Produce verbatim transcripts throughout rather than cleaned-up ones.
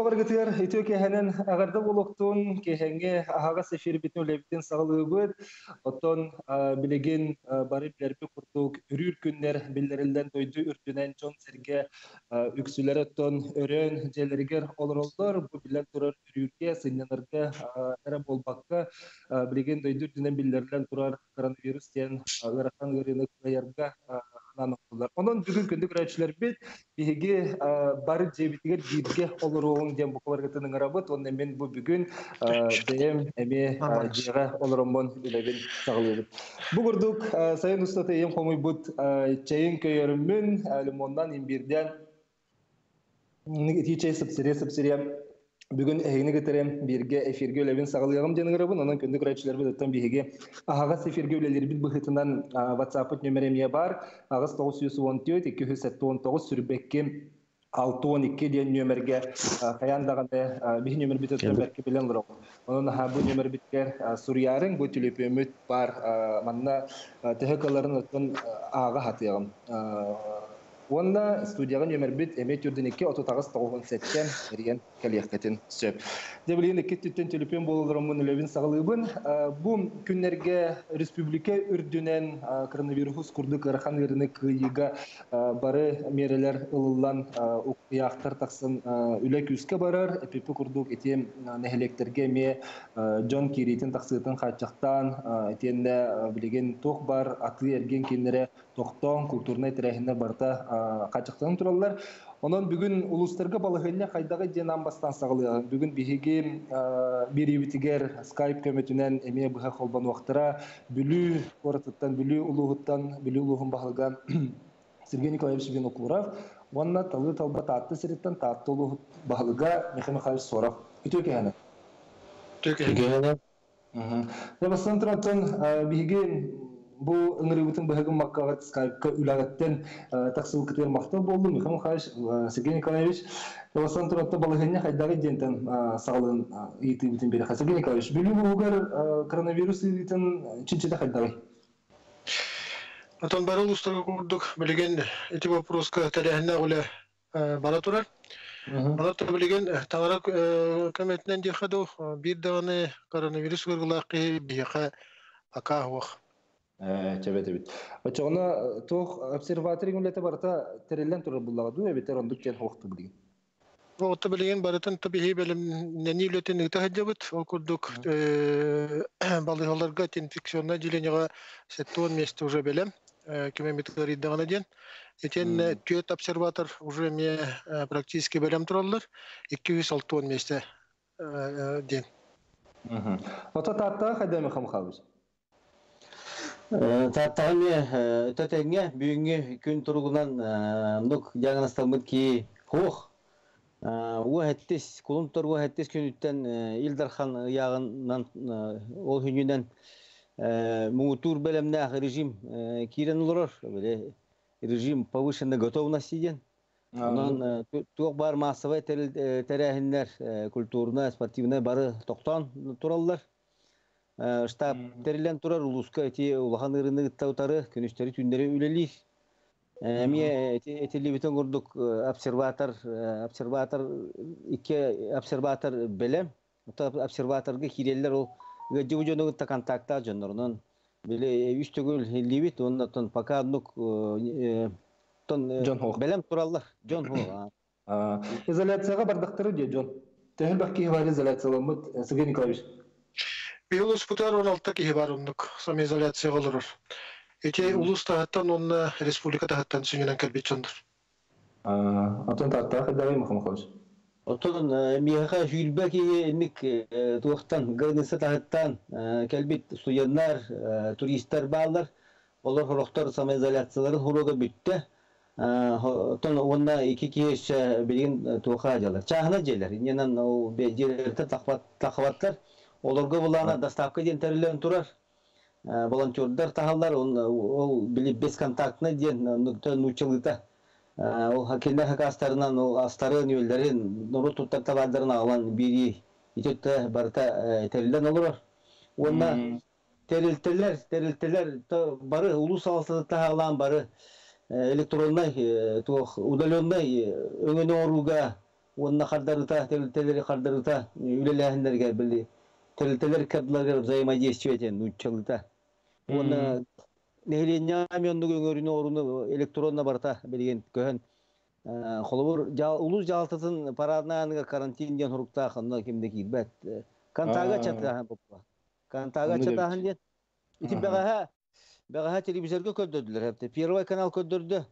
Бухавар гытыр итү кеһенен агарды булуктун кеһенге ага сефир битне лебитен сагылыбыт оттон билеген бары билерби курдук үрүр күннер биллерилден дойду үрдүнен жон серге үксүлөр оттон өрөн желергер олоролдор бу билен турар үрүрге сыннарга эре болбакка билеген дойду үрдүнен биллерлен турар коронавирус тен ырахан гырыны кыярга наныктылар. Онон бүгүн күндүк райчылар бит биһиги бары жебитигер бирге олоруун дем букваргытының рабыт, онна мен бу бүгүн дэм эме жега олоромон билебин сагылыбыт. Бу курдук сайын устаты эм комуй бут чайын көйөрүмүн лимондан имбирден тичей сыпсыре сыпсыре бүгүн эйни гетерем бирге эфирге өлебин сагалыгым деның рабын, онон күндүк райчылар биттен биһиги ага эфирге өлелер бит быхытынан WhatsApp нөмеремия бар, агыс тогуз жүз он төрт эки жүз он тогуз сүрбекке алты он эки ден нөмерге каяндаганда бир нөмер битөтөн берки билен лорок. Онун ха бу нөмер биткер сурьярың бу телефөмөт бар манна техникаларын өтөн ага хатыгым. Онда студияга нөмер бит эмет үрдүнекке отутагыз тогуз сеттен берген келиектин сөп. Дебилин эки түттен телефон болдурамын лебин сагалыбын. Бу күннерге республика үрдүнен коронавирус курдук ырахан гырыны кыйга бары мерелер ылылан уяктар таксын үлек үскө барар, эпипи курдук этем нехелектерге ме Джон Киритин таксытын хачактан этенде билеген тох бар, аты эрген кинере токтон культурный терехине барта качактан тураллар. Онон бүгүн улустарга балыгына кайдагы денан бастан сагалыгы. Бүгүн биһиги бирибитигер Skype көмөтүнөн эме быха холбан вактыра бүлүү коротуттан бүлүү улугуттан бүлүү улугун багылган Сергей Николаевич Винокуров, онна талы талба татты сиреттен татты улугут багылга Михаил Михайлович Соров. Үтө кене. Үтө кене. Мм. Дебастан туратын биһиги бу ыңырыбытын быһыгын маккагат скайпка үлагаттен таксыл кытыр мактал болду Михаил Михайлович Сергей Николаевич. Дебастан туратын балыгына кайдагы дентен сагалын итибитин бери. Сергей Николаевич, билүү бугар коронавирус итин чичиде кайдагы? Атан бары улустарга курдук билеген эти вопроска телехне уле бара турар. Аны билеген тагара көмөтүнөн дихаду бир даганы коронавирус көргүлакы бияка ака вак. Чебетебит. Очогона тох обсерваториң үлете барта терелен турар буллагы эбетер ондук кен хокты билген. Отто билеген барытын табихи белем нени үлетен үтәһәҗәбит ол курдук балыгаларга инфекционный отделениега сеттон месте уже белем километр иддагана ден. Этен төт обсерватор уже ме практически белем тураллар эки жүз алты месте ден. Мм. Ота татта хадами хамхабыз. Таттагы төтеңге бүгүнгү күн тургунан нук диагностамыт ки хох у хаттес кулунтор у хаттес күнүттен Илдархан ягынан ол хүнүнөн муутур белемне режим кирен лорор беле режим повышенной готовности ден. Онан тук бар массовый терехиннер культурный спортивный бары токтон тураллар. Штаб терелен турар улуска эти улахан ырыны таутары күнүштөрү түндөрү үлелир. Эме этели битен курдук обсерватор обсерватор икки обсерватор белем. Обсерваторга киреллер ол гыжы жөнүгү та контакта жөнөрүнөн биле үч төгүл либит ондан пока нук тон белем тураллар жон хо. Изоляцияга бардыктыры же жон. Техил бакки бар изоляцияланмыт Сергей Николаевич. Биолус путар он алты ки бар ондук самоизоляция болор. Эти улус тахаттан он республика тахаттан сүнүнөн келбит жондор. А, атон татта хадагы махмахош. Отон мияха жүлбеки ник туактан гынысы тахаттан келбит студенттер, туристтер балдар. Олар хорохтор самоизоляциялары хорога бүтте. Отон онда эки кеш билген туаха жалар. Чахна желер. Иненен ол бежерте тахват тахваттар. Оларга булана доставка ден терелен турар. Волонтердар тахаллар ол билип бесконтактны ден нучылыта. Ол хакенде хакастарынан ол астары нөлдерин нуру туттар табадырын алан бири итетте барта терелен олар. Онда терелтелер, терелтелер бары улус алсыта алан бары электронный тух удаленный өңөнө оруга онна хардарыта, терилтелери хардарыта, үлеләһендерге билди. Терилтелер кадлагер взаимодействие этен уччалыта. Онна нехленя мёнду өңөрүнө оруну электронна барта билген көһөн. Холобур улус жалтытын параднанга карантин ден хурукта ханна кимде кирбет. Кантага чата боппа. Кантага чатахан ден. Ити бегаха бегаха телевизорга көддөдүлөр хепте. Первый канал көддөрдү.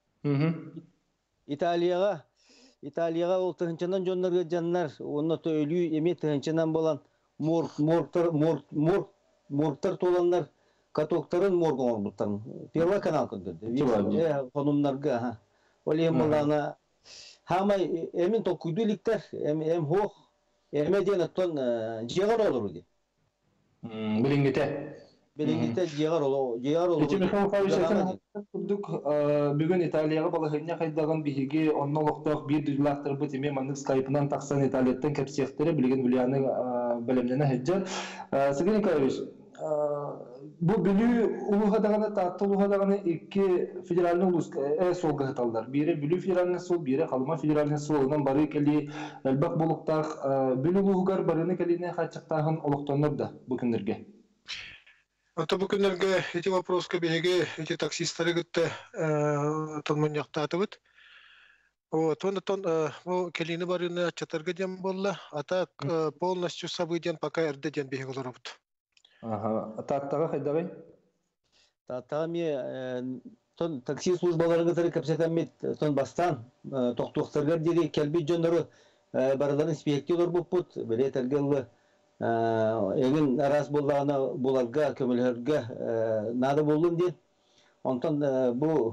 Италияга Италияга ол тыгынчанан жоннорго жаннар, онно төйлүү эме тыгынчанан болан морг моргтар морг морг моргтар толаннар катоктарын морг орбуттан. Первый канал көддөрдү. Э конумнарга Ол ем болана хамай эмин токуйдуликтер эм эм хох эмеден оттон жегар олуру ди. Билингите. Билингите жегар олу жегар олу. Эти Михаил Павлович курдук бүгүн Италияга балыгына кайдаган биһиги оннолукток бир дулактыр бу теме маннык скайпынан таксан Италияттан кепсектери билген Юлияны белемнене хеджер. Сергей Николаевич, bu bülü uluğadağına tatlı uluğadağına iki federalni ulus e sol gıhtallar. Biri bülü federalni sol, biri kalma federalni solundan barı keli elbak buluqtaq bülü uluğgar barını keline kaçıqtağın oluqtanlar da bu günlerge. Ата bu günlerge эти вопросы беге эти таксистлары гытты тонмон яктатыбыт. Вот, он тон бу келини барыны чатарга дем болла. Ата полностью событиен пока эрде ден беге олорбут. Ага, таттага хайдагай? Таттами тон такси службаларыгы тары капсетамит тон бастан токтуктаргар дири келби жонору бараларын спектилор буппут бере тергелли эгин арас боллагана буларга көмөлөргө нады болдун дейт. Онтон бу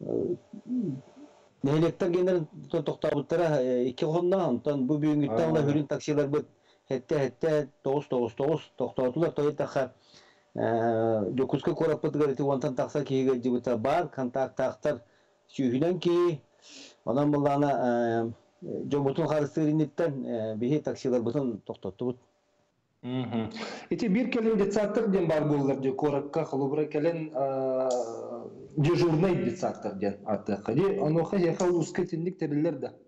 нелектер генер тон токтабыттара эки конна онтон бу бүгүнгүттөн да хүрүн таксилер бут Hette hette toğuz toğuz toğuz toxtatular toytaxa dokuzka korapıtgar eti ontan taxsa kiga jibuta bar kontak taxtar sühünen ki ondan bulana jomutun xarısırınitten bihi taksiler butun toxtatubut. Eti bir kelin detsattır den bar bollar de korakka xolubra kelin dежурный детсаттır den atı. Hadi onu xaja uska tindik teriller de.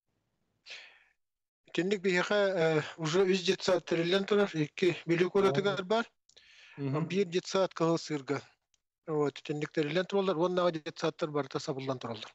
Тенник бияха уже үз детсат триллион турар, эки билүү көрөтүгөр бар. Бир детсат калсырга. Вот, тенник триллион туралар, оннага детсаттар бар та сабылдан туралар.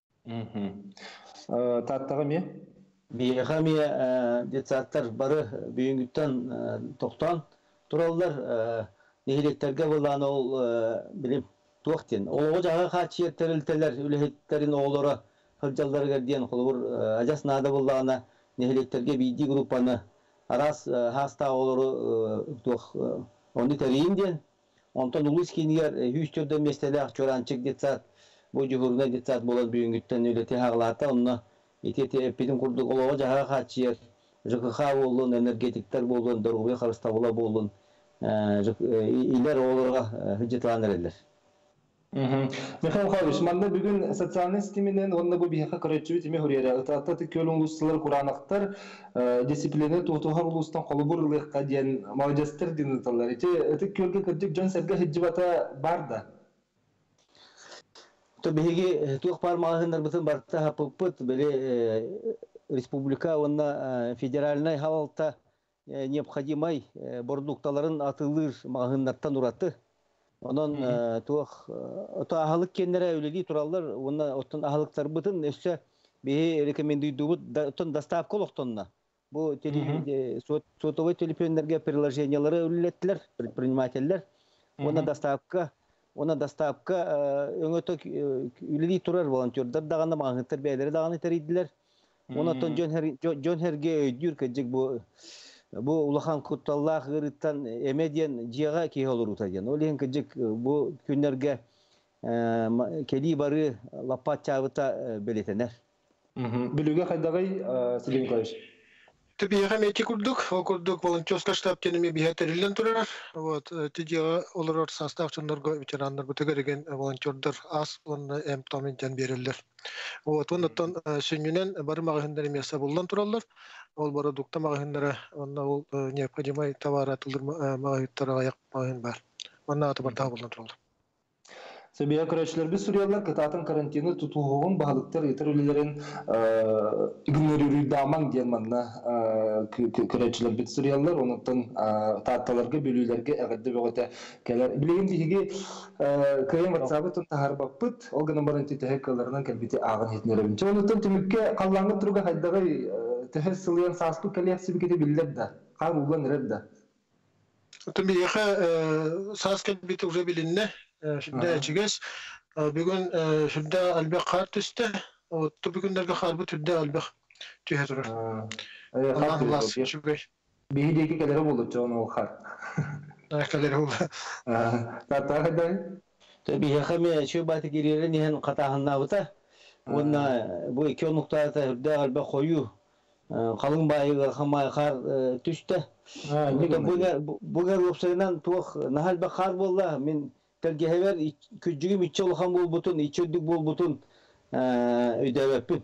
Таттага ме? Бияха ме детсаттар бары бүгүнгүттөн токтон туралар, нехилектерге булан ол билим токтен. Ого жага качы терилтелер, үлехеттерин оолору хылжалдарга диен холбур ажас нада булана Nehletlerge bildiği gruppanı aras hasta oluru tuh onu tereyim diyen ondan ulus kiniyer hüstörde mesele akçorançık detsat bu cihuruna detsat bolan büyüngütten öyle tehağlata onunla etete epidin kurduk olağa jaha kaçıyer jıkıha olun energetikler bolun dorguya karısta bola bolun iler olurga hücjetlanır eller. Михаил Павлович, манда бүгүн социальный системинен онда бу бияка карачыбы теме хурьера. Ытатта тикөлүн улусталар куранактар дисциплина тутуган улустан колубур ылыкка диен молодецтер диниталар. Эти тикөлгө кырдык жон серге хиджибата барда. То биги тук пармагындар бутун барта хапыппыт беле республика онна федеральный халалта необходимый бордукталарын атылыр магыннардан ураты. Onun tuğ ota ahılık kendere öyleli turallar ona otun ahılıklar bütün işte bir rekomenduydu otun dastavka oluktonuna bu tele sotovoy telefonlarga приложениялары өлетtiler предпринимательler ona dastavka ona dastavka öngötö öyleli turar volontörler dağında mağıntır beyleri dağını teriydiler ona ton John Her John Herge öydür kecek bu bu ulahan kutallah gırıttan emedyen ciğaga ki olur utajan. Olihen kecik bu günlerge kedi barı lapat çavıta beletener. Bilüge kaydagay Süleyman Koyuş. Tabii hem eti kurduk, o kurduk volonтерский штаб tenimi bir heterilen turar. Вот, tijiga olur sastavçılar veteranlar bu tegerigen volontörler az onu em taminten berirler. Вот, ondan sünnünen barı mağahinleri mesa buldan turarlar. Ол продукта магазиндары, онда ол необходимый товар атылыр магазиндары аяк магазин бар. Онда аты бар табылдан туралды. Сөбия көрәчләр без Суриялар кытатын карантины тутугын багылыктар итер үлеләрен игнорирую даман дигән манна көрәчләр без Суриялар онытын татталарга бөлүләргә әгәрдә бөгөтә кәләр билеген диге кайын WhatsApp тын тахарбаппыт ол гына баран тетәһәккәләрнән кәлбите агын һетнәрен чөнөтен тимиккә каллаңы турга хайдагы тәһәссилен саспы коллекция бигә билләр да кар уган рәддә Тумиха саскет бит уже билинне шунда чигес бүгүн шунда албек кар түсте вот бүгүндөргө кар бу түрдө албек түйе турар. Аллах шүбөй. Бейдеги келери болду жон ол кар. Да келери болду. Та та да. Tabii hemi şu batı girilerin yani katahında bıta. Ona bu iki noktada da alba koyu. Kalın bayığı hamay kar düştü. Bu bu garupsaydan tuğ nahal bakar bolla min telgehever küçüğüm içi olhan bol butun içi bol butun ödevepin.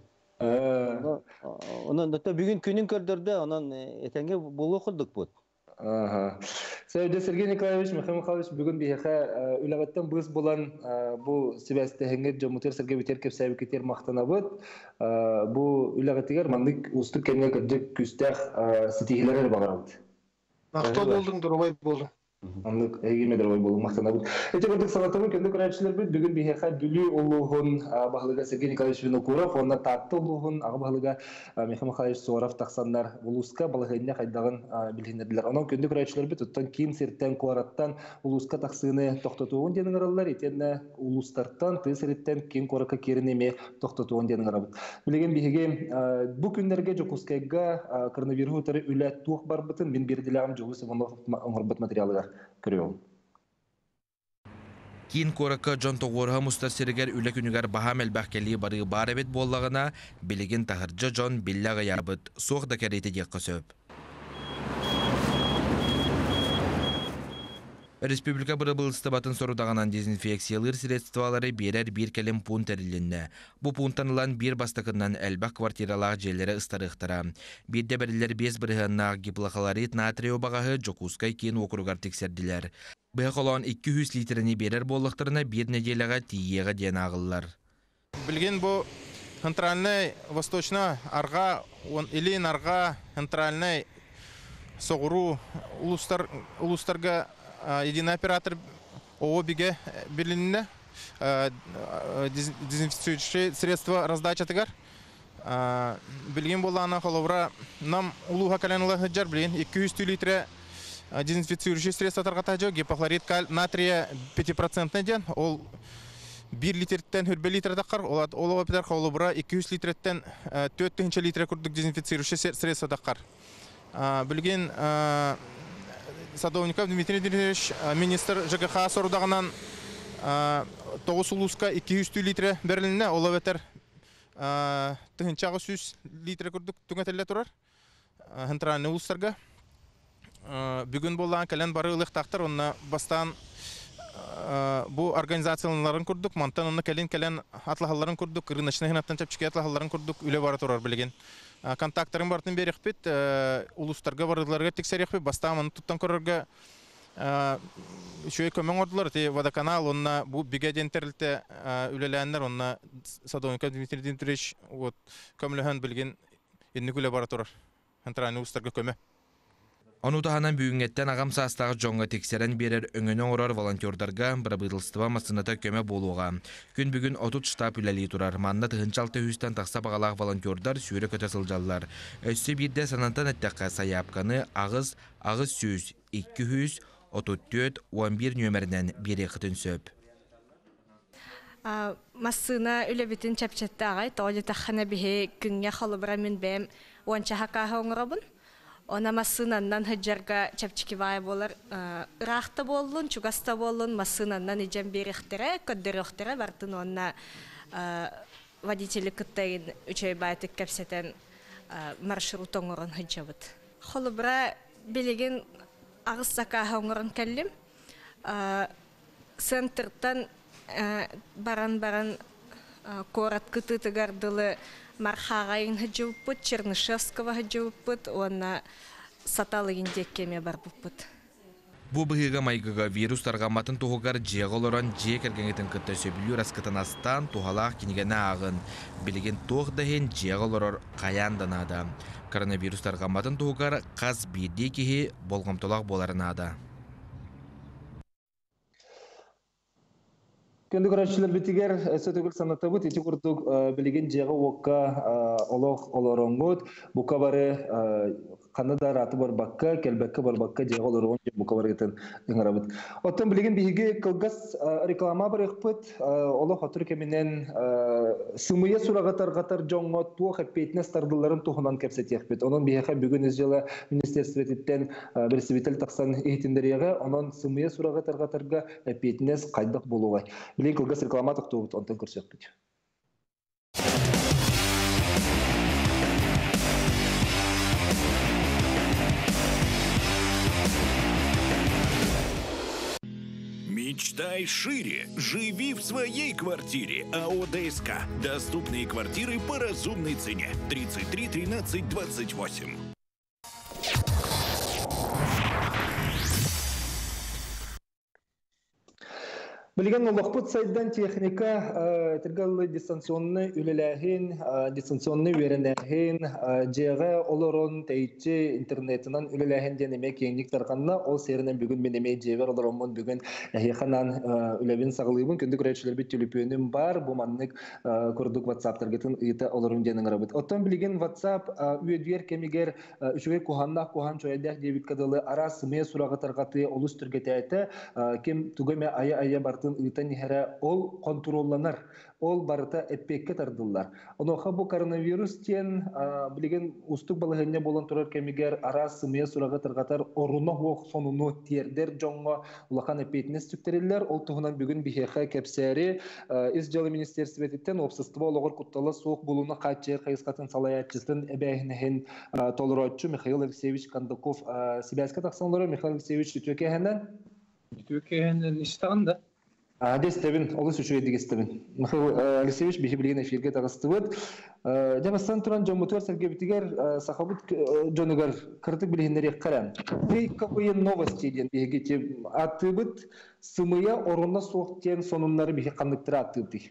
Onun da bugün günün kördürdü onun etenge bolu kıldık bu. Aha. Sevgili Sergey Nikolaevich Mixail bugün bir heka ülağıttan biz bulan bu Sivas'ta hengi Cumhuriyet Sergey Biterkev sahibi ketir maqtanabıt. Bu ülağıtıgar mandık ustu kendine kırcık küstah sitihilere bağırabıt. Maqtal boldun, durubay boldun. Anlık egilmedir oy bolu maqtanabıt. Ete gördük sanatımı kendi kırayçılar bit bugün bir heka dülü oluğun bağlıga Sergey Nikolaevich Vinokurov ondan tatlı oluğun ağı bağlıga Mixail Sorov taqsanlar uluska balığına kaydağın bilhindirdiler. Onun kendi kırayçılar bit tuttan kim sertten korattan uluska taqsını toxtatuğun denin aralar etenne ulustartan tı sertten kim koraka kerineme toxtatuğun denin arabıt. Bilegen bihege bu günlerge Jokuskayga koronavirus tarı üle tuğ barbıtın min bir dilam Jogus Ivanov umurbat materialıgar görüyorum. Кин корака жон тоғорға мұстар серігер үлі күнігер бағам әлбәқкелі бары бар әбет боллағына білеген тағыржы жон білләға ярбыт соқ да кәреті деққа сөп. Республика бұры бұлыстыбатын сорудағанан дезинфекциялыр средствалары берер бір кәлем пункт әрілінні. Бұ пунктанылан бір бастықынан әлбәқ квартиралағы желері ұстарықтыра. Бірде бірілер бес бірғаннағы гиплақаларит натрио бағағы Жокускай кен округар тексерділер. Бұғы қолуан екі жүз литріні берер болықтарына бір неделіға тиеға ден ағылар. Білген бұл центральный, восточный арға, илин арға, центральный соғыру ұлыстарға единый оператор ООО биге белинне дезинфицирующие средства раздачатыгар. Білген болағына қолуыра нам ұлуға кәләнілі ғыджар білген екі жүз литре дезинфицирующие средства тарғатажы, гипохлорид натрия пять процентный ден, ол бір литрден хүрбе литр даққар, ол опитар қолуыра екі жүз литрден төрт литр күрдік дезинфицирующие средства даққар. Білген Садовников Дмитрий Дмитриевич, министр ЖКХ сорудағынан тоғыз улуска екі жүз литр беріліне, ол өтер тұхынчағы жүз литр күрдік түңетелі тұрар, центральный улустарға. Бүгін болған кәлен бары ұлық тақтыр, онына бастан бұл организацияларын күрдік, мантан онына кәлен-кәлен атлағаларын күрдік, рыночный ғынаттан чапчыке атлағаларын күрдік, үлі бары тұрар білген. Контакттарын бартын берек бет, улустарға барыларға тексерек бет, бастамын тұттан көрерге шөй көмен ордылар, водоканал, онына бұл бігеден тәрілті үлеләнлер, онына Садовников Дмитрий Дмитриевич көміліған білген енді күлі бары тұрар, центральный улустарға көме. Оны тағанан бүйінгеттен ағам састағы жоңға тексерен берер өңінен орар волонтердарға бірабыдылстыва масыната көме болуға. Күн бүгін отут штаб үләлі тұрар. Манна тұхынчалты хүстен тақса бағалақ волонтердар сүйрі көті сылжалылар. Өссі бірде санантан әттәққа саяпқаны ағыз, ағыз сөз, екі жүз, отыз төрт, он бір нөмірінен бері қытын сөп. Масына үлі бітін чәпчетті ағай, тоғылы таққана бігі күнге қалыбыра мен бәм уанча хақаға оңырабын. Она масынаннан хыджарга чапчикивай болар рахта боллун, чугаста боллун, масынаннан иджем берехтере, көддерехтере бартын онна водители кыттайын үчөй байтык кепсетен маршрут оңорон хыджабыт. Холубра билеген агыс сакаха оңорон келлим. Центртан баран-баран корат кытытыгардылы Мархағайын хыджыбыппыт, Чернышевского хыджыбыппыт, оны саталығын деккеме бар бұппыт. Бу быһыга майгыга вирус таргаматын туһугар жеголорон же кергенетин кытта сөбүлү раскытын астан тухалаах кинигене агын. Билеген туох дахин жеголорор каянданада. Коронавирус таргаматын туһугар каз бирди кихи болгомтолак боларынада. Көндүк көрәчилер битигер сөтөгүл санатабыт ити курдук билеген жега окка олох олоронгут бука бары канада раты бар бакка келбекке бар бакка жега олорон бука бар гетен ыңарабыт. Оттон билеген биге кылгас реклама бар ыкпыт олох отур кеминен сымыя сурагатар гатар жоңго туо хеппетне стардыларын тухунан кепсетехпет. Онун биге бүгүн жылы министерстветтен берсибител таксан эйтиндереге онун сымыя сурагатар гатарга хеппетнес кайдык болуга. Билен кылгас рекламатык тугут онтон көрсөкпүт. Мечтай шире. Живи в своей квартире. АО ДСК. Доступные квартиры по разумной цене. тридцать три тринадцать двадцать восемь. Билген олохпут сайдан техника тиргаллы дистанционный үлеләһин, дистанционный веренәһин, жега олорон тейче интернетынан үлеләһин денеме кеңник тарганна, ол серинен бүгүн менеме жебер олоромон бүгүн яханан үлебин сагылыбын көндүк көрөчүлөр бит телефонум бар, бу маннык көрдүк WhatsApp таргетін ыйта олорун денен рабыт. Оттон билген WhatsApp үйөдүер кемигер үшүгө куханна кухан чойдах дебит кадылы арас ме сурага таргаты олус түргетәте кем тугеме ая ая барты ытан хәре ол контролланар, ол барыта эппекке тардылар. Оноха бу коронавирус тен билеген устук балыгыня болан турар кемигер арас сымыя сурага таргатар оруна хок сонуну тердер жоңго улахан эппетнес түктерелер. Ол тугунан бүгүн бихеха кепсери из жалы министерстветтен обсыстыбаологор куттала соок булуна качы кайыскатын салаятчыстын эбэхинехин толоротчу Михаил Алексеевич Кандаков Сибирска таксанлары. Михаил Алексеевич Түтөкеһенен Түтөкеһенен истаганда Адестебин, олыс үші едігестебин. Михаил Алексеевич бейхи білген эфирге тағыстыбыд. Жабастан туран жомутуар сәрге бітігер сақабыт жонығар кіртік білгендері қарам. Бей какое новости ден бейхи тем атыбыд, сымыя орынна соқтен сонунлары бейхи қандықтыра атыбды.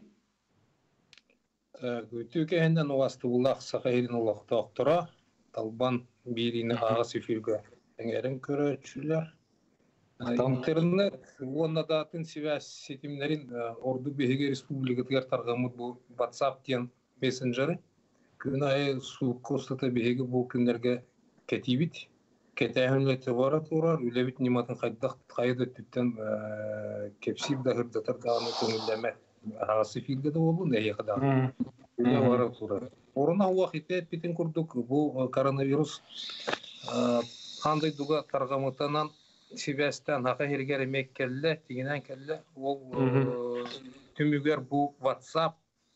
Түтөкеһенен оғасты улақ сақайрын улақ доктора, талбан бейріні ағас эфирге әңерін көрөчүлер. Интернет, оннадатын связь сетимлерин орду беге республикатыгар таргамыт бу WhatsApp тен мессенджеры. Күнай су костата беге бу күнлерге кетибит. Кетәһүнләте бара турар, үлебит ниматын кайдак кайды түттен кепсип да хырдатар даны көңүлләмә. Агасы филге да болу, нәйе када. Үле бара турар. Орына вакытта битен курдук бу коронавирус кандай дуга таргамытанан Сибестен хака хергер меккелле, тигинен келле, ол түмүгер бу WhatsApp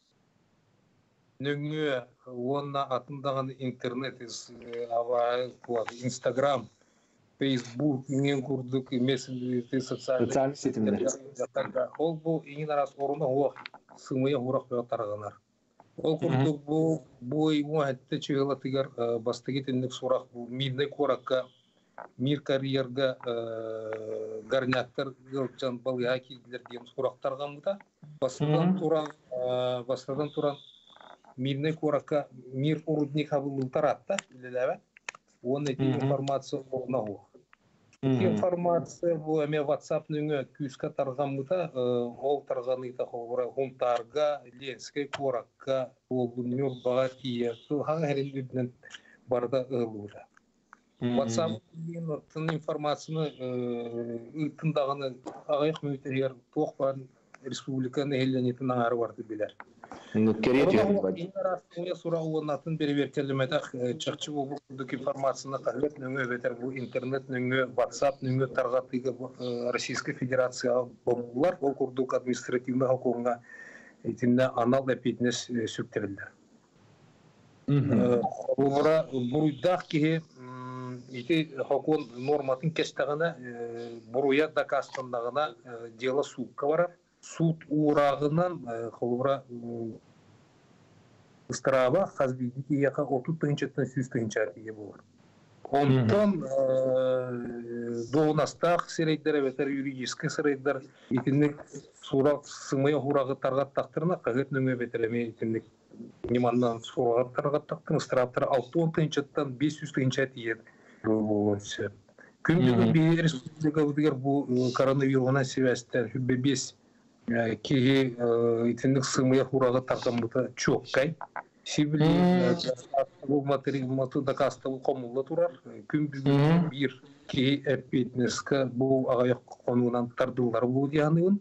нөңгө онна атындаган интернет, Instagram, Facebook, мен курдук мессенджер, социальный сетимдер. Ол бу иң арас орына ох сымыя урак тарганар. Ол курдук бу бу уатты чыгылатыгар бастыгитинник сурак бу мидне коракка мир карьерга гарняктар гылчан балыяки дилер дем сурактарга мыта басадан туран басадан туран мирне коракка мир урудник хабыл таратта билебе оны информация орнагы информация бу эме WhatsApp нүңө күскә тарган мыта ол тарганы та ховра хунтарга ленскай коракка ол нүр багатия су хаңерилден барда ылура WhatsApp тын информацияны тындаганы агайык мөтергер тоқпан республиканы элленетин аңары барды билер. Ну керет бады. Мен сурауынатын берберкелемедак чакчы болуп бук информацияны кагылып нөңө бетер бу интернет нөңө WhatsApp нөңө таргатыгы Российская Федерация болулар, ол курдук административный хукугунга итинде анал эпитнес сүктөрүлдү. Бура буруйдак ки ити хокон норматын кестагына буруя дакастандагына дело судка бар. Суд урагынан холура страва хазбидики яка отуз тыгынчаттан жүз тыгынча ие болор. Онтон доғынастақ сирейдер, әбетер юридический сирейдер, итіннік сурақ сымыя хурағы тарғат тақтырына, қағет нөңе бетереме итіннік неманнан сураға тарғат тақтырына, страптары алты он тыңчаттан бес жүз тыңчат ед болуынсы. Күндегі бейер республика өтігер бұл коронавирусына себәстен хүббе бес кейі итіннік сымыя хурағы тақтырмыта чоққай. Сибили бұл материалматы дақастығы қомылы тұрар. Күн бүгін бір кей әппетінескі бұл ағаяқ қонуынан тардылар бұл деғанығын.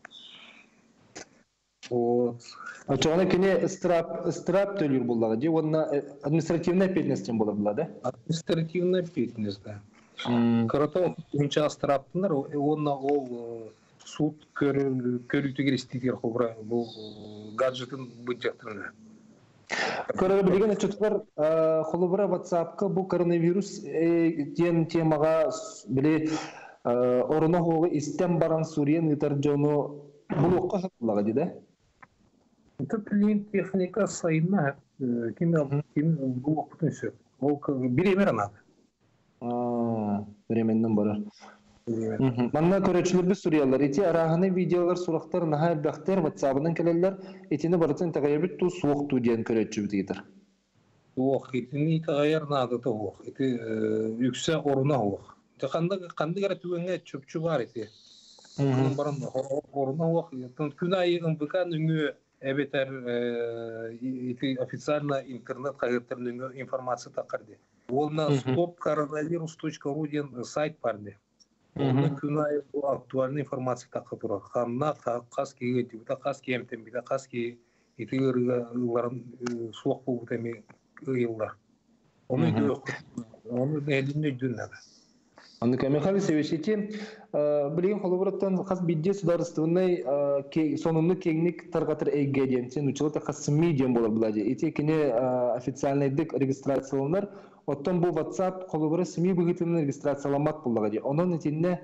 Очоғына кене істірап төлір болығы де, онына административный әппетінестен болар болады? Административный әппетінесті. Қаратау күнші астыраптынар, онына ол суд көрітігер істейтер қобыра бұл гаджетін бұджақтырына. Көрі білген әчетқар қолыбыра WhatsApp-қа бұл коронавирус ден темаға біле орына қоғы істен баран Суриян ұйтар жоны бұл оққа қақылаға деді? Это клиент техника сайына кем бұл оқытын сөп. Ол біремер анады. Біременнен барар. Манна көрөчүлөр Суриялар эти араганы видеолар сурактар наха бактер WhatsApp-дан келелер этини барытын тагайбыт ту суок ту ден көрөчү битер. Суок этини тагайар нады тоок. Эти үксө оруна ок. Те кандай кандай гара түгөнгө чөпчү бар эти. Мунун барын оруна ок. Күн айыгын быкан үңү эбетер эти официально интернет кагыттарынын информация такарды. Ол на стоп коронавирус точка ру ден сайт барды. Оны күн айы бұл актуальный информация тақы тұрар. Қанна қас кейге дейбіта, қас кейемтен біта, қас кей еті ғыларын суақ бұл бұтаме ғылдар. Оны өйді өққы, оны әліне өйдін әді. Анны Михаил Севичевич, білген қолыбыраттан қас бидде сударыстығынай сонымны кеңнік тарғатыр әйге ден, сен учылыта қас сыммей ден болар бұладе. Ете кене официальныйдық регистрацияланар, оттан бұл WhatsApp қолыбыры сымей бұғытының регистрацияламат болаға де. Onun etine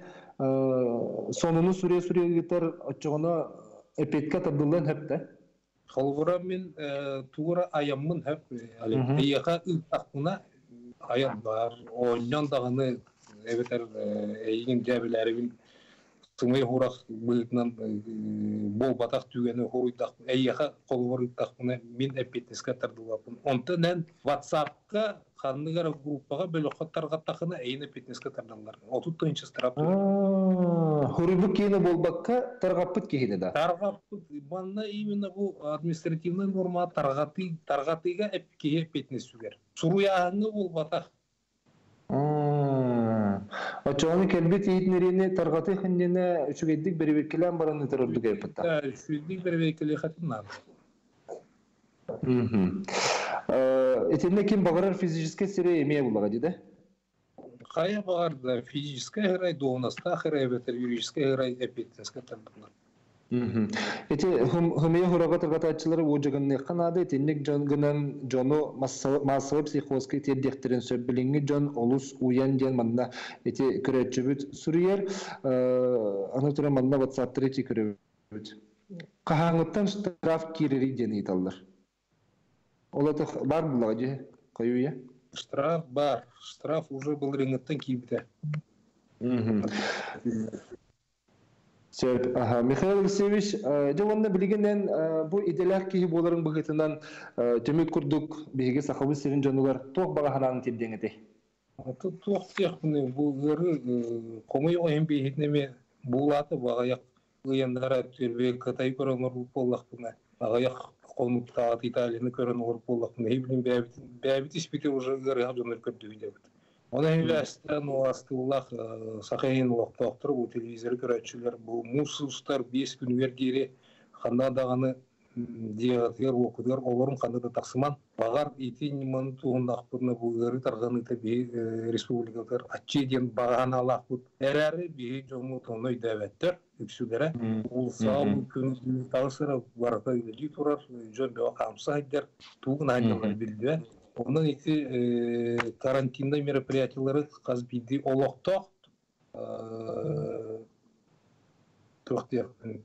sonunu süreye süreye gider açığına epetkat adılığın hep de. Қолыбыра мен туғыра аяммын hep. Аяға ұлтақына аям бар. Ойнан дағыны әбетер әйген жәбіләрігін сыңай хурақ бұғытынан бол батақ түгені хуруйдақ. Аяға қолыбыр ұлтақына мен әпетнеске тардылапын. Онтан WhatsApp-қа қандығар группаға бөлі қоттарға тақына әйін әпетнеске тардылар. Отут тойыншы стырап тұрды. Хурибу кейіні болбаққа тарғаппыт кейіні да? Тарғаппыт. Банна именно бұл административный норма тарғатыға әпкеге әпетнес сүгер. Сұруяғыңы бол батақ. Очоғаны кәлбет ейітнеріне тарғаты қындені үшігейдік бірбекелен бараны тұрырды кәйпітті? Үшігейдік бірбекеле қатыннады. Этинне ким бағарар физическе сире емей бұлаға дейді? Қая бағарды физическе ғырай, доғынаста ғырай, бәтір юридическе ғырай әпеттінске тардығынан. Эти хумия хураға тарғататчылары оғжығынны қанады, этиннек жонгынан жону массалы психозғы тердектерін сөп біліңі жон олус уян ден манна эти көрәтші бүт сүрiyер, аны тұра манна WhatsApp-тыр эти көрі бүт. Қағаңыттан штраф керері ден еталдар. Олаты бар бұлаға же қойу я? Штраф бар. Штраф уже был реңіттен кейбіті. Михаил Алексеевич, жауанна білгеннен бұл иделақ кейі боларын бұғытынан төмет күрдік бейге сақабы сирин жонылар тоқ бағахананын терден еті? Тоқ теқ бұл ғыры қомай ойын бейхетнеме бұлаты бағаяқ ұяндара түрбел қытай көрін ұрып болақ бұна. Бағаяқ қолмықтағат Италияны көрін ұрып болақ бұна. Ебілін бәбіт іспетер ұжы ғыры жоныр көрді өйдебіт. Оны әйләстен оғасты ұлақ сақайын ұлақты оқтыр, бұл телевизор көрәтшілер, бұл мұсыстар бес күн өрдері қандадағаны деғатығар, оқыдығар, оларын қандада тақсыман. Бағар етен мұны туғында ақпырны бұл ғыры тарғаны табі республикалар атче ден бағаны алақ бұд. Әрәрі бейі жоңы тоны өйдәвәттір, үксілері. Ол сау күн тағысыры барата үлі тұрар, жөн беуа қамсы айдар, туғын айналар білді. Onun iti karantinda merapariyatilari qazbidi oloqtoq to'xtayapti.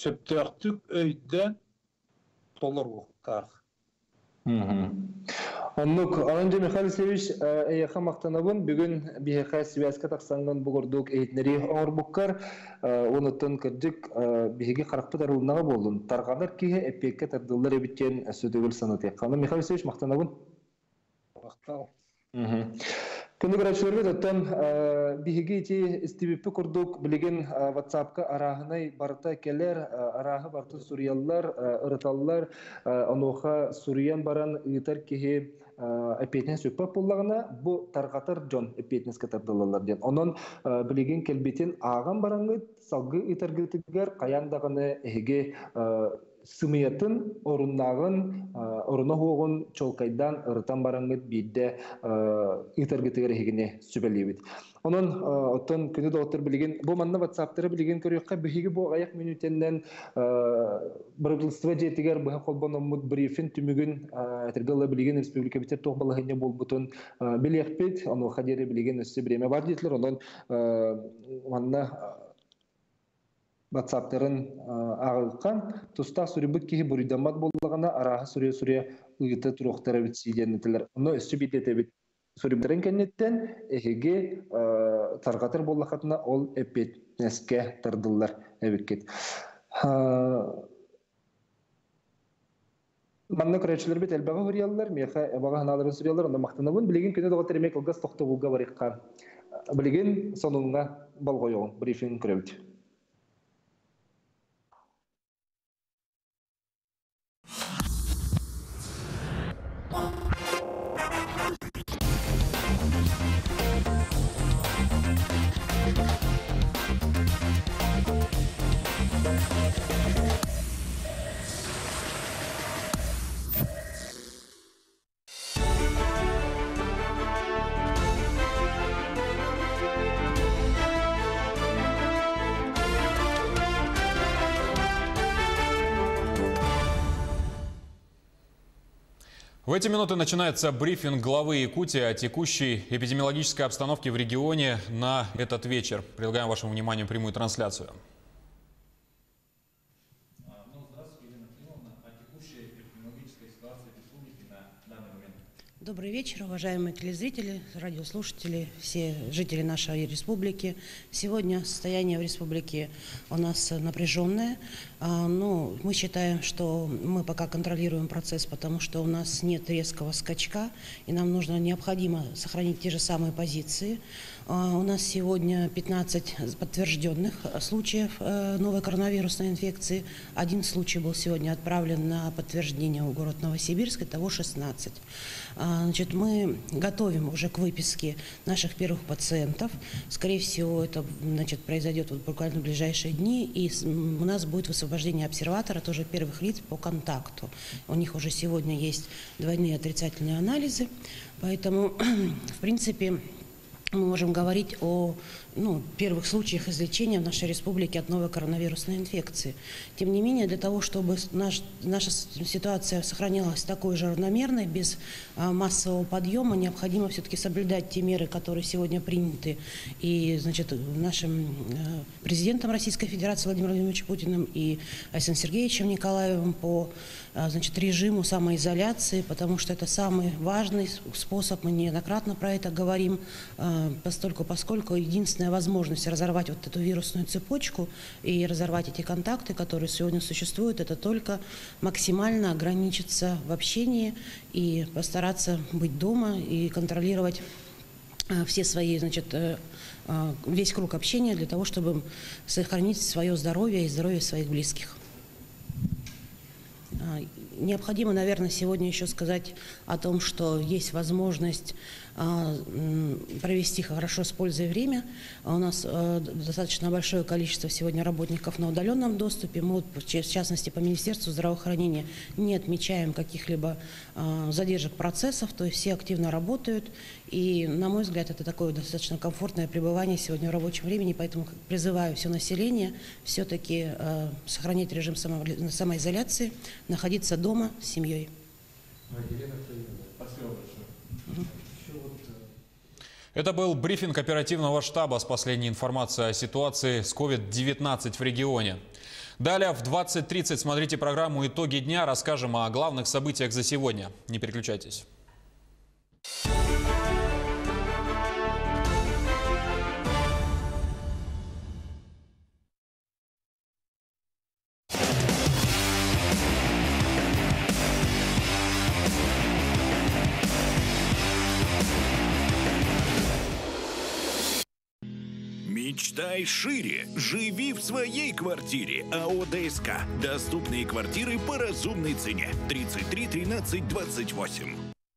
Söptöqtük öyden tolar uqtaq. Оннук, Аланжа Михаил Севич, эйха мақтанабын, бүгін бихеха связка тақсанған бұғырдук эйтнери оңырбұққар, оныттын кірдік бихеге қарақпы дарылынаға болдың. Тарғанар кейі әппекке тардылар ебіткен сөтігіл санаты. Қаны Михаил Севич мақтанабын? Мақтау. Күнді көрәтшілерге өттен бихеге ете істебеппі күрдік білеген ватсапқа арағынай барыта келер, арағы барты сүриялар, ұрыталылар, онуға сүриян баран ұйтар кейі әпетінен сөкпәп болағына, бұл тарғатар жон әпетінес катардылалар ден. Онын білеген келбетін аған бараңғы салғы ұйтаргітігер қаяндағыны әйге сымиятын орыннағын, орына хоғын чолкайдан ұрытан бараңғы бейді ұйтаргітігер әйгіне сөбәлейбет. Onun otan күні доктор білген, бұл манна ватсаптары білген көріққа бүхігі бұл аяқ минутеннен бірілістіва жетігер бұға қолбан омуд брифин түмігін әтіргілі білген республика бітер тоқбалығыне бол бұтын білеқпет, оны қадері білген өсі біреме бар дейтілер, онын манна ватсаптарын ағылқан тұста сүрібік кейі бұридамат болығына араға сүре-сүре ұйыты тұрақтары бітсейден етілер. Оны өсі бітеті біт. Сүрібдерін кәнеттен әйге тарғатыр болақатына ол әпет нәске тардылар әбеккет. Манны көрәтшілер бет әлбәға ғыриялылар, меха әбаға ғаналарын сүриялар, онда мақтанабын. Білеген күні доғатыр емек ұлғас тоқты бұлға барыққа. Білеген соныңға балғойығын, брифинг көрәбіт. В эти минуты начинается брифинг главы Якутии о текущей эпидемиологической обстановке в регионе на этот вечер. Предлагаем вашему вниманию прямую трансляцию. Добрый вечер, уважаемые телезрители, радиослушатели, все жители нашей республики. Сегодня состояние в республике у нас напряженное. Но мы считаем, что мы пока контролируем процесс, потому что у нас нет резкого скачка, и нам нужно необходимо сохранить те же самые позиции. У нас сегодня пятнадцать подтвержденных случаев новой коронавирусной инфекции. Один случай был сегодня отправлен на подтверждение в город Новосибирск, итого шестнадцать. Значит, мы готовим уже к выписке наших первых пациентов. Скорее всего, это значит, произойдет вот буквально в ближайшие дни, и у нас будет высвобождение обсерватора, тоже первых лиц по контакту. У них уже сегодня есть двойные отрицательные анализы, поэтому, в принципе, мы можем говорить о ну, первых случаях излечения в нашей республике от новой коронавирусной инфекции. Тем не менее, для того, чтобы наш, наша ситуация сохранялась такой же равномерной, без а, массового подъема, необходимо все-таки соблюдать те меры, которые сегодня приняты и значит, нашим а, президентом Российской Федерации Владимиром Владимировичем Путиным и Александром Сергеевичем Николаевым по а, значит, режиму самоизоляции, потому что это самый важный способ, мы неоднократно про это говорим, а, постольку, поскольку единственное возможность разорвать вот эту вирусную цепочку и разорвать эти контакты, которые сегодня существуют, это только максимально ограничиться в общении и постараться быть дома и контролировать все свои, значит, весь круг общения для того, чтобы сохранить свое здоровье и здоровье своих близких. Необходимо, наверное, сегодня еще сказать о том, что есть возможность провести хорошо с пользой время. У нас достаточно большое количество сегодня работников на удаленном доступе. Мы, в частности, по Министерству здравоохранения не отмечаем каких-либо задержек процессов, то есть все активно работают. И, на мой взгляд, это такое достаточно комфортное пребывание сегодня в рабочем времени, поэтому призываю все население все-таки сохранять режим самоизоляции, находиться дома с семьей. Это был брифинг оперативного штаба с последней информацией о ситуации с ковид девятнадцать в регионе. Далее в двадцать тридцать смотрите программу «Итоги дня». Расскажем о главных событиях за сегодня. Не переключайтесь. Мечтай шире. Живи в своей квартире. АО ДСК. Доступные квартиры по разумной цене. тридцать три тринадцать двадцать восемь.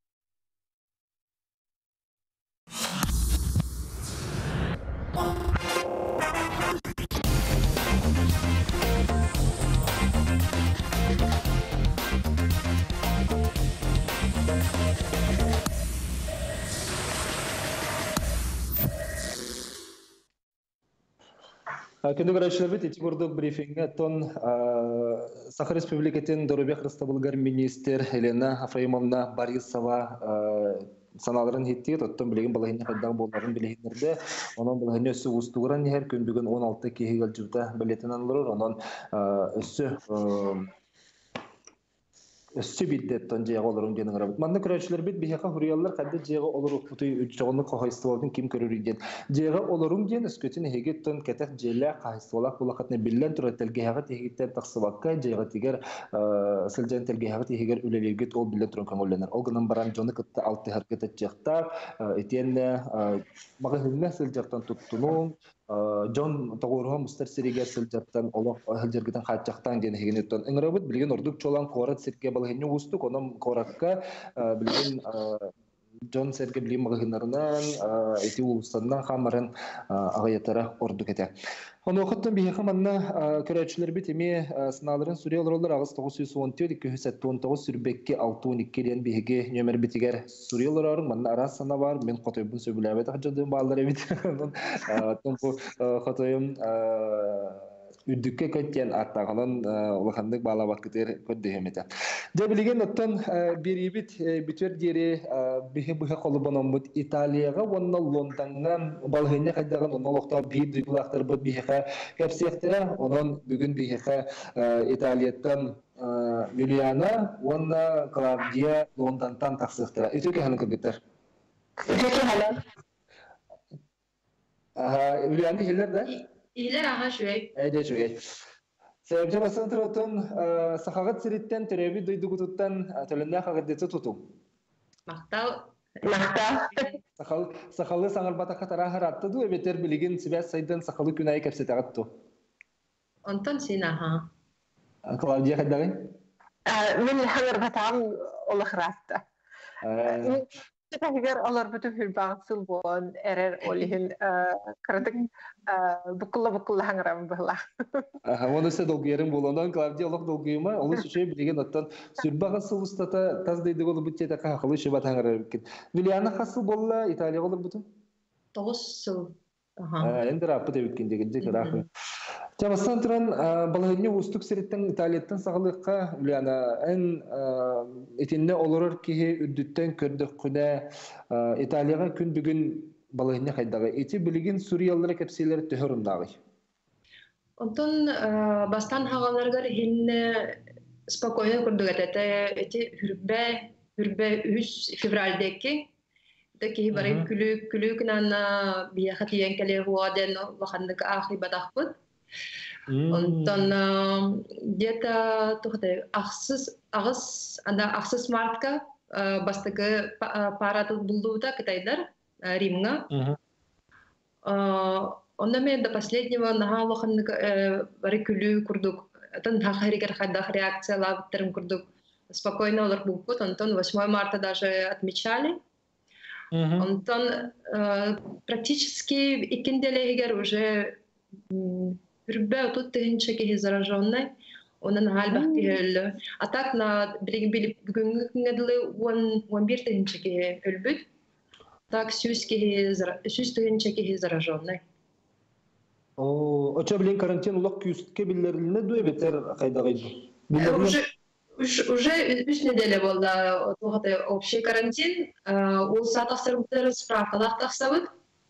Күнді көрәшілер бет, еті көрдік брифинге тон Саха Республикатын Дорубек Рыстабылгар министр Елена Афраимовна Борисова саналарын хетті, тоттан білеген балағыны қайдағы боларын білегендерді. Оның балағыны өсі ұстығыран ехер күн бүгін он алты кейгел жүвді білетін анылыр. Оның өсі Өсі биддеттен жеға олырын денің рабыт. Манны көрәшілер бет бейеқа хұриялар қадды жеға олыр ұқпыты жоғының қағайыстывалдың кем көрірі ден. Жеға олырын ден үскөтін егеттен кәтәк желі қағайыстывалақ бұлақатны білден тұры тәлгеғат егеттен тақсыбаққа жеға тегер сілжен тәлгеғат егер үлелергет ол білден тұрын көңілленер. Ол ғынан баран жоны күтті алты әркет әтчеқтар, етенне мағығылына сілжақтан тұттының, Джон Тагорхан мустар сиригер сылжаттан олох хылжыргытан хатчактан ден хегенеттен ыңырабыт билген ордук чолан корат сирге балгенне устук онам коратка билген Джон Серге билим магынарынан эти улустандан хамарын агыятара ордук эте. Оны оқыттан бейхі манна көрәтшілер бет еме сыналарын сүре олар ағыз тоғыз жүз он төрт екі жүз он тоғыз сүрбекке алты он екі ден бейхіге нөмір бетігер сүре оларын манна арас сана бар. Мен қотойбын сөбілі әбет ақжадың бағалар әбет. Тұнқы қотойым үрдікке көттен аттағынан ұлықандық бағалабақ күтер көдді еметі. Дәбілеген оттан бір ебет бүтер дері бұхы қолы бұнан бұд Италияға, онына Лондоннан балғыне қайдаған оны олықта бір дүйгілақтар бұд бейхі кәпсектері, онын бүгін бейхі Италияттан Юлиана, онына Клавдия Лондонтан тақсықтыра. Үтікі ханы көргеттер? Үтікі ханы. Юлианды хелер да? İyiler aha şüvey. Eyde şüvey. Sebepçe basın тұратын сақағат сиреттен түрәбі дойдығы тұттан төлінде қағадеті тұту. Мақтау. Мақтау. Сақалы саңыр батаққа тарағыр атты ду, өбетер білеген сібәс сайдан сақалы күн айы кәпсет ағатту. Онтон сен аха. Клавдия қайдағын? Мен саңыр батағым олықыр атты. Тәһигер алар бүтүн хүлбагысыл болон эрер олиһин кырдык букулла-букулла хаңрам была. Аха, оны се долгерин болондан Клавдия олох долгыйма, олы сүшөй билеген оттан сүрбагысыл устата таздайды болу бүтчете кахылы шыбат хаңрам бикет. Вилиана хасыл болла Италия олар бүтүн? Тогуз сыл. Аха. Эндер апы деп үткендеген жек рахмет. Жамастан туран балагыны устук сиреттен Италияттан сагалыкка Вилиана эн этинне олорор кихи үддүттен көрдүк күнә Италияга күн бүгүн балагыны кайдагы эти билген Суриялар кепселер төһөрүндагы. Онтон бастан хагаларгар хинне спокойно көрдүк эте эти хүрбе хүрбе үч февральдеки таки барын күлүк күлүкнан бияхат янкале хуаден вахандык ахи бадахпыт. Онтон где-то тухте ахсыз агыс анда ахсыз мартка бастыгы парады булдууда Кытайдар Римга. Онда мен до последнего наха вахандык бары күлү курдук. Тан хахаригер хадах реакция лавтерим курдук. Спокойно олар булпут. Онтон восьмого марта даже отмечали. Онтон практически икенделегер уже Ребята, тут ты ничего зараженный, он на альбах тихель. А так на берег гунгадли он он бир ты ничего өлбит. Так сюски сюски ничего зараженный. О, а что блин карантин улак кюстке биллерилне дуе бетер кайдагайды. Уже уже үч неделя болду. Вот общий карантин. Ол сатастырбыттар справкалар тастабыт.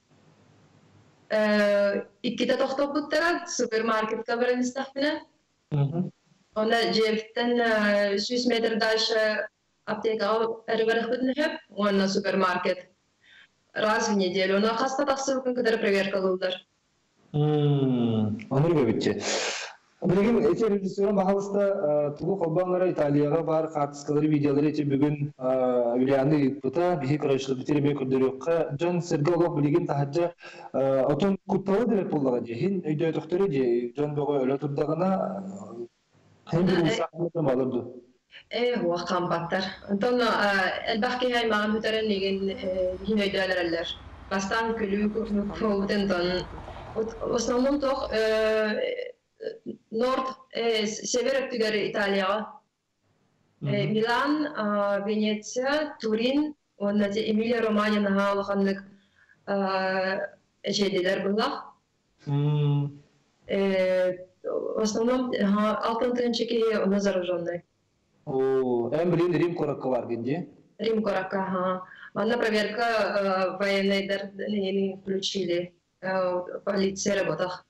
İkide toxtop buttara supermarketga birini istaqbine. Ona jeften yüz metre dальше аптека эрберх битнеп, ona супермаркет. Раз в неделю. Но хаста тахсыбыкын кыдыр проверка кылдыр. Аныр бебитче. Билген эти режиссером бахалыста тугу колбаңара Италияга бар катыскалары видеолары эти бүгүн Юлианы Пута бихи карашлы битерме көрдөрөккө Жон Сергеев билген тахажа отон кутталы деп буллага же хин өйдө доктору же Жон бого өлө турдагына хин бир усакмы малырды. Э هو قامباتر انتون البحكي هاي ما مترن نيجن هنا يدلالر باستان كلو كوتن تون основном toch Nord север тигер Италия Милан Венеция Турин оннате Эмилия Романья нахалганлык эжеделер булла в основном алтын тынчыки назаружонный. О, эм блин Рим коракка бар генде? Рим коракка, ага. Она проверка военной не включили. Полиция работах.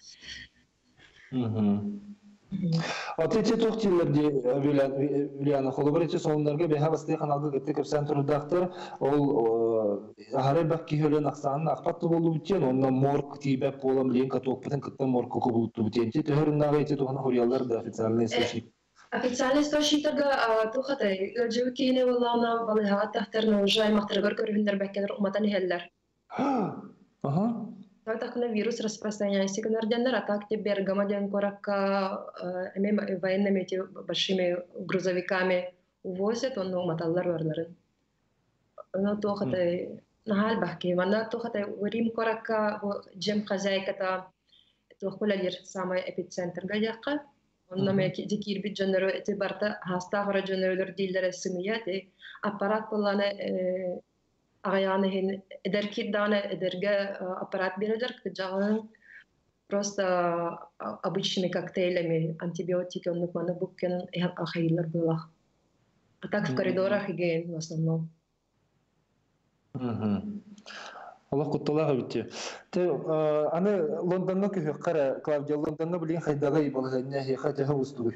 Атече тохтиллерде Вилиана холобрече сонларга беха басты каналга кетти кепсен турдактар ол ахары бакки хөлөн аксан акпатты болду битен онна морг тибеп болом лен катокпен кытта морг кокубутту битенче төрүннага эти тухана хориялар да официальный источник. Официальный источниктарга тухатай жүүкине боллана балыга тахтарна уже мактыргар көрүндер беккелер уматан хеллер. Ага. Так на вирус распространяется, гнардянер атак теперь гамадян коракка военными эти большими грузовиками увозят, он у маталлар варларын. Но то хата нахал бахки, манда то хата Рим коракка джем хозяйката то холалир самый эпицентр гадяка. Он нам эти дикир биджанеру эти барта хаста хора джанерулер дилдер семья те аппарат полане Аяны хин эдеркир дана эдерге аппарат бередер, кыджагын просто обычными коктейлями антибиотики он нукманы буккен ахайлар было. А так в коридорах и в основном. Аллах кутталага битте. Те аны Лондонно көһө кара Клавдия Лондонно билген хайдага ибалгanya хе хата устугу.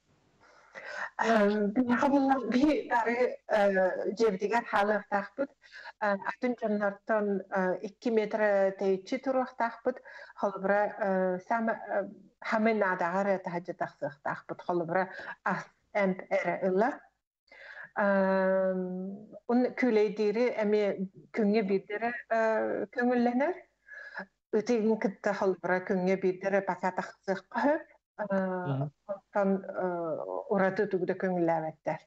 Бихабыллар би дары жебдигер халык тахпыт. Атын жаннартан икки метр тейчи турук тахпыт. Холбра сам хамын адагар тахажы тахсык тахпыт. Холбра ас эмп эре ылла. Он күлейдири эми күнгө бирдери көңүлленер. Үтеген кытта холбра күнгө бирдери бака тахсык кып. Там ураты тугда көңүлләбәттәр.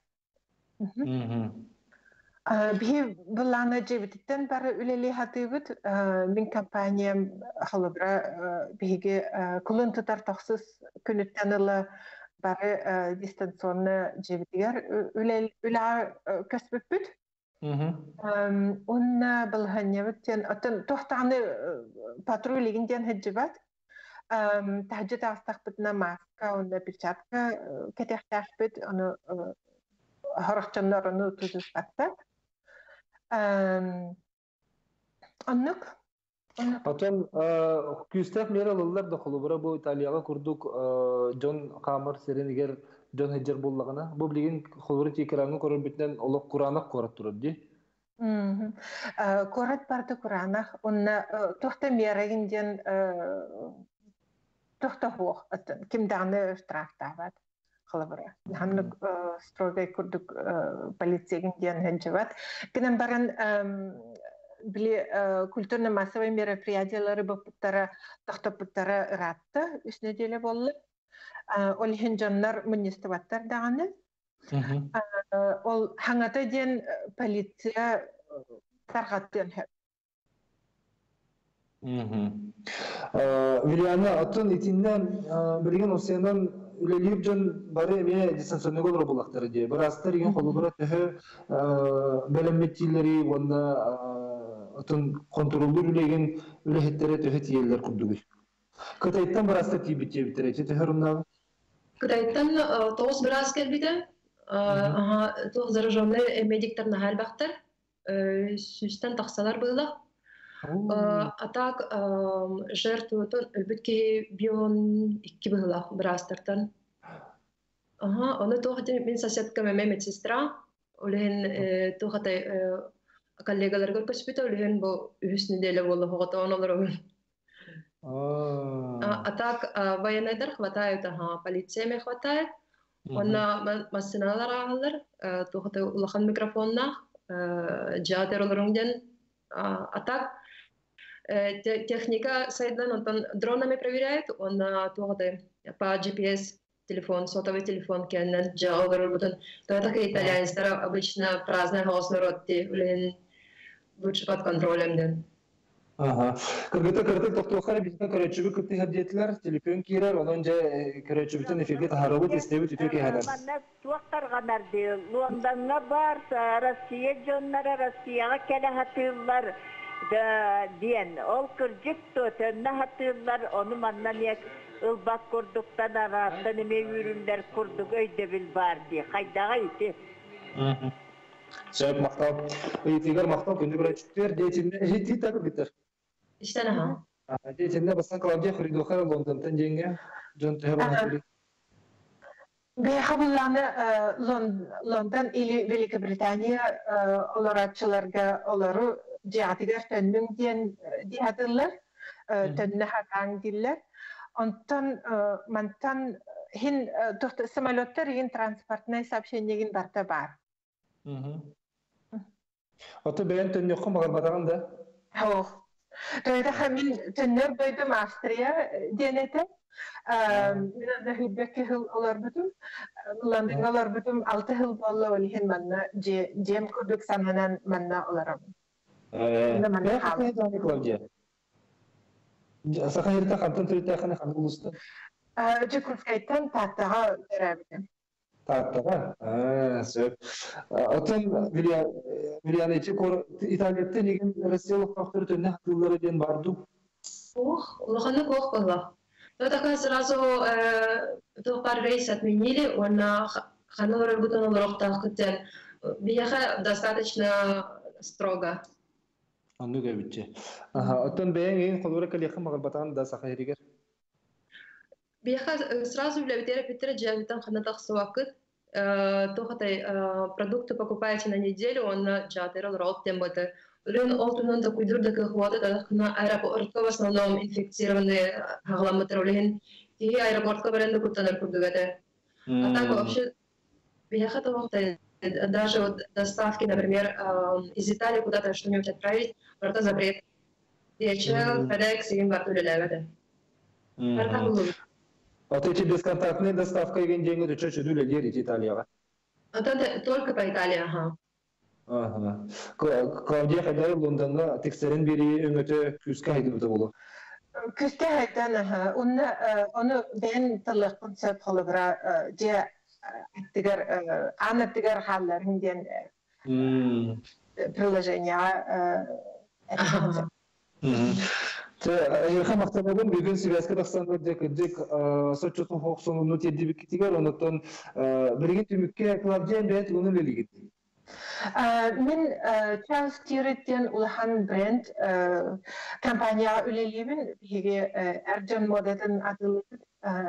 Би буланы җибиттен бары үлели хатыбыт мин компаниям халыбра биге кулын тутар тахсыз күнүттәнле бары дистанционны җибитгәр үлел үлә көсбүт. Онна булганнябыттен атын тохтаны патрулигиндән хәҗибат. تحجت أستخدمنا ماسكة ولا بيرشاتكا كتحتاجت أنا هرخت النار إنه تجلس أكتر. أنك أتون كيستاف ميرا لله دخلوا برا بو إيطاليا كردوك جون قامر سيرينيجر جون هجر بولغنا بو بلين خبرتي كرامو كرر بتنن الله قرآن قرأت تردي. قرأت برضو قرآن ونا تحت ميرا عندن تختهوه كم دعنا اشتراك تعبت خلبرة هم ستروجي كردك باليتسيجن ديان هنجوات كنا بران بلي كلتورنا ما سوي мероприятия لربا بترى تخت بترى راتة إيش نديله والله ولهن جنر من يستوتر دعنا ول هنگاتا ديان باليتسيا ترغتين هب Вилиана атын итиннен билген осенан үлелип жон бары ме дистанционный голор булактары ди. Барастар ген холубара төһө белеметтилери вона атын контролдур үлеген үлехеттере төһө тиеллер курдугу. Кытайттан барастар тибитте битерече төһөрүннагы. Кытайттан тоос барас келбиде. Ага, тоос зараженный медиктар нахал бактар. Сүстен таксалар булды. А так жертву то өлбүткеги бион икки была брастартан. Ага, оны тоохте мен соседка меме медсестра, олен тоохте коллегаларга көспүтө, олен бу үс неделе болду хогото онулар. А так военныйдар хватает, ага, полициями хватает. Онна массиналар агалар, тухаты улахан микрофоннах, джатер олоруңден. А так техника сайдан он дронами проверяет, он тухаты по джи пи эс телефон, сотовый телефон, кеннен джаолар бутан. То это как итальянцы обычно праздный голосный род, ти лучше под контролем ден. Ага. Когда картек тоқтоқар битен көрөчүгү кытты хаддетлер телефон кирер, онон же көрөчүбүтен эфирге тахарабыт истебит үтөке хадам. Манна туактарганар ди. Лондонга бар, Россия жоннары Россияга келе хатылар да диен. Ол кыржык төтөннө хатылар, ону маннан як ылбак курдуктан араттан эме үрүндер курдук өйдө бил бар ди. Кайдага ити. Söp maqtav, itigar maqtav күндү көрөчүктөр дейтинде эти так битер. İşte ha. Дейтинде басқан Клавдия Фридохара Лондондон женге жон төгөрөм. Бе хабылланы Лондон или Великобритания оларатчыларга олары жаатыгар төннүн диен диатылар, төннү хатаң диллер. Онтон мантан хин тохта самолеттер ин транспортный сообщениеген барта бар. Аты бәйін төнне оқым бағар батаған да? Хоқ. Тойда хамин төннер бөйдім Австрия денеті. Мен ада хүлбәкі хыл олар бұтым. Лондон олар бұтым алты хыл болы олихен манна жем күрдік сананан манна оларым. Бәй қақай жаны Клавдия? Сақа ерті қантын түрітті қаны қаны ұлысты? Жүкірскайттан таттаға өрәбідім. Таттаға? Сөп. Атын Вильяна ечі Италиятты неген Россиялық фактор төнне хатылары ден барды? Ох, улаханы коқ болла. То такая сразу пар рейс отменили, он ханылары бутын олырықтақ күттен. Бияха достаточно строго. Анну көбітче. Атын бәйін ең қолуыра кәлеқі мағыл батаған да сақа ерегер? Бияха сразу влябитера Питера джавитан ханатах суакыт. Тохатай продукты покупаете на неделю, он на джатерал ролл темботы. Лен олтунун да куйдурда кахвата, да на аэропортка в основном инфицированные хагламы троллин. И аэропортка баренда кутанар курдугата. А так вообще бияха тохатай даже доставки, например, из Италии куда-то что-нибудь отправить, это запрет. ди эйч эл, FedEx и им барту лелевата. Вот эти бесконтактные доставка и деньги, то что чудо лидерить Италия? Это только по Италии, ага. Ага. Клавдия Хайдай Лондонга текстерин бери өңөтө күскө хайдып болу. Күскө хайдан, ага. Оны бен тылық концепт холыбыра же аттыгар, анаттыгар халларын ден приложения. Ерхан мақтабабын бүгін Сибирск Қазақстанға дек сотчотун хоқсонуну теддибі кетігер, онықтан бірген түмікке Клавдия бәйт оны лелігет. Мен Charles Tirittен улахан бренд компания үлелебін, беге әрджан модатын адылып,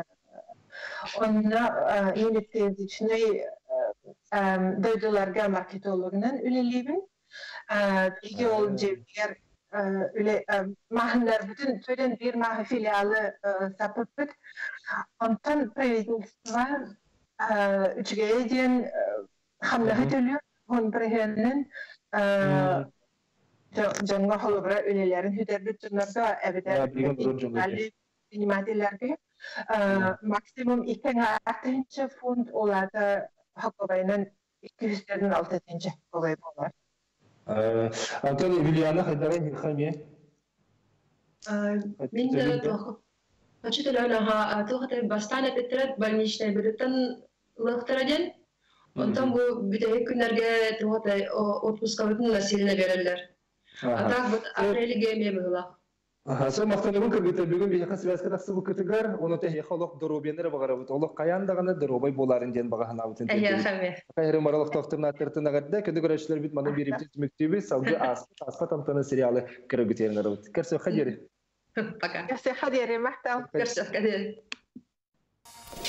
онына еметтезічіне дөйділерге маркетологынан үлелебін, беге ол жевгер öyle mahınlar bütün söylen bir mahı filialı sapıptık. Ondan правительство üçgeye diyen hamle ediyor. Onun preheninin canlı holubra ülelerin hüderli tünlerde evde animatilerge maksimum iki artınca fund oladı hakkıbayının iki yüzlerin altı tince kolay bolar. Антон Вильяна Хайдарай Хирхаме. Мен хочу төлөөнага тухаты бастан эпетрет больничный бөлүктөн лыктыраден. Онтон бу бүдөй күнөргө тухаты отпуска бүтүн насилине берелер. А так вот апрелге мебыла. Ага, со мактаныбын кыргыта бүгүн бияка Сибирск таксы бу кытыгар, оны те холок доробенер багарабыт. Олок каяндаганы доробай боларын ден багана бутын. Ая хаме. Кайры маралык тохтурна тыртына гадда, көндө көрөчлөр бит маны берип түмүктүбү, сауды ас, аска тамтаны сериалы кыргытернер бут. Керсе хадери. Пока. Керсе хадери, мактал. Керсе хадери.